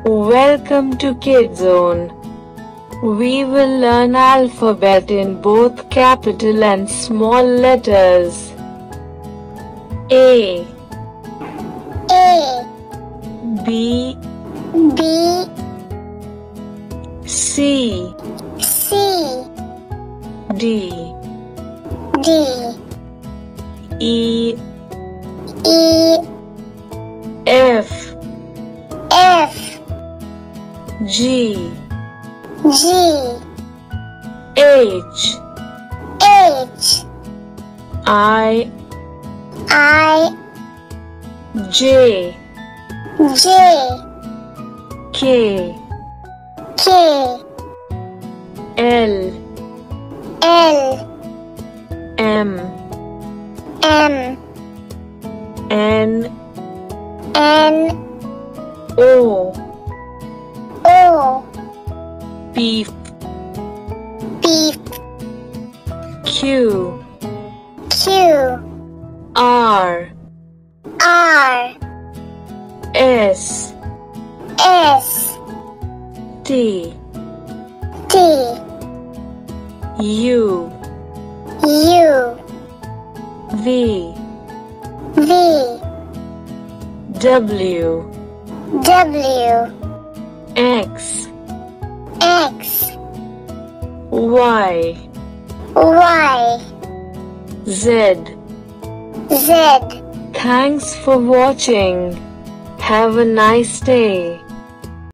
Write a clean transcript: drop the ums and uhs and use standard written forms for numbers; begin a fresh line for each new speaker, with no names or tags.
Welcome to Kidzone. We will learn alphabet in both capital and small letters. A B C D E F G H I J K L M N O P Q R S T U V W X Y Z. Thanks for watching. Have a nice day.